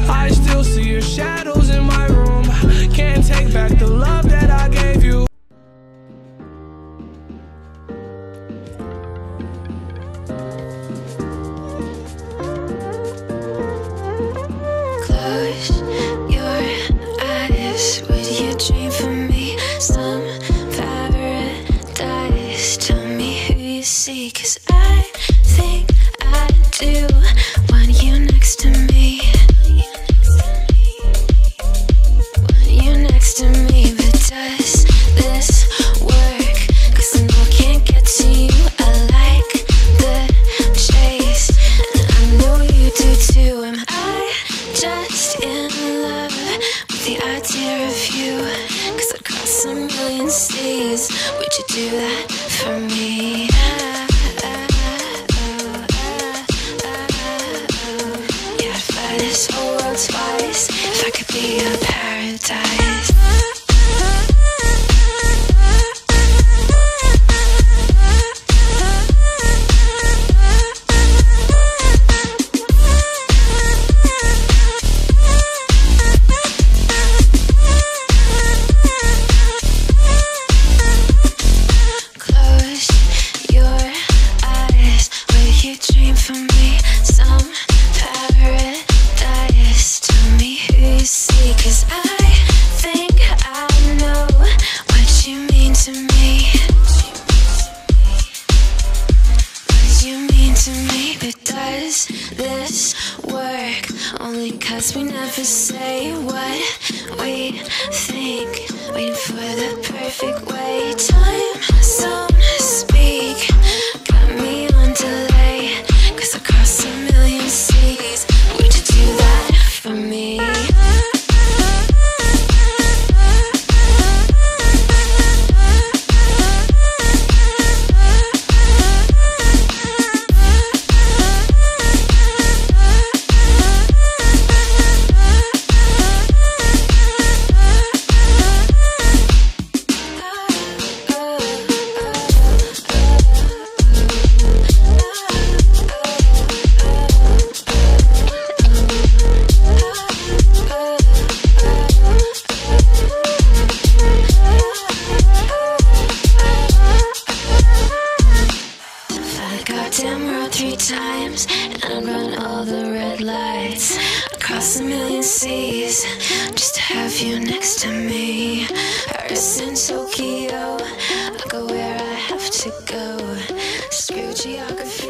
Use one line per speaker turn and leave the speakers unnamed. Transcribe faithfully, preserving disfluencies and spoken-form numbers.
I still see your shadows in my room. Can't take back the love that I gave you.
Close your eyes. Would you dream for me? Some paradise. Tell me who you see, 'cause I think I do want you next to me. Want you next to me. But does this work? 'Cause I know I can't get to you. I like the chase, and I know you do too. Am I just in love with the idea of you? 'Cause I'd cross a million seas. Would you do that for me? Yeah, I'd fly this whole world twice if I could be your paradise. This work only 'cause we never say what we think, waiting for the perfect way. Time zone speak, got me on delay, 'cause I cross a million seas. Would you do that for me? Goddamn road three times, and I'd run all the red lights across a million seas just to have you next to me. Paris and Tokyo, I go where I have to go. Screw geography.